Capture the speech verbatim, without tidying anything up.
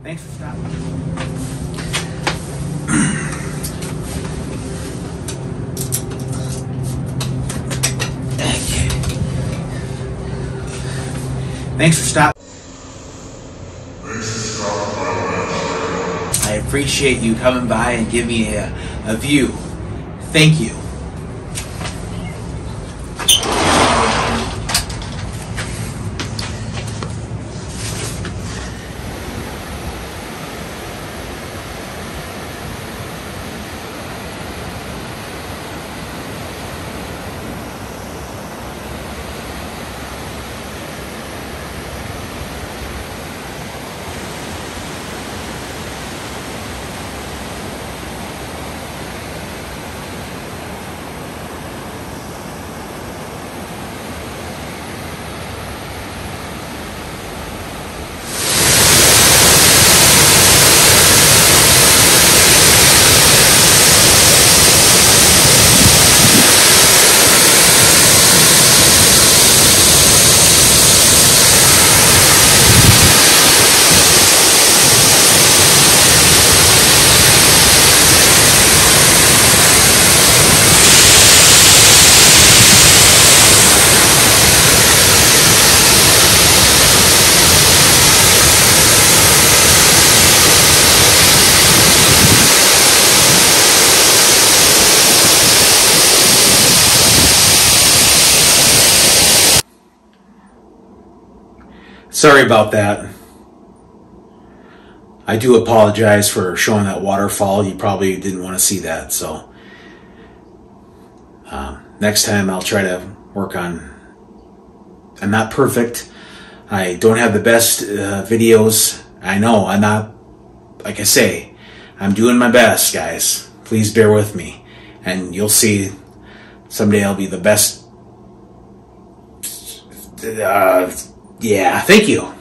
Thanks for stopping. Thanks for stopping. I appreciate you coming by and giving me a, a view. Thank you. Sorry about that. I do apologize for showing that waterfall. You probably didn't want to see that, so um, next time I'll try to work on. I'm not perfect. I don't have the best uh, videos. I know I'm not, like I say, I'm doing my best, guys. Please bear with me, and you'll see someday I'll be the best. Uh, Yeah, thank you.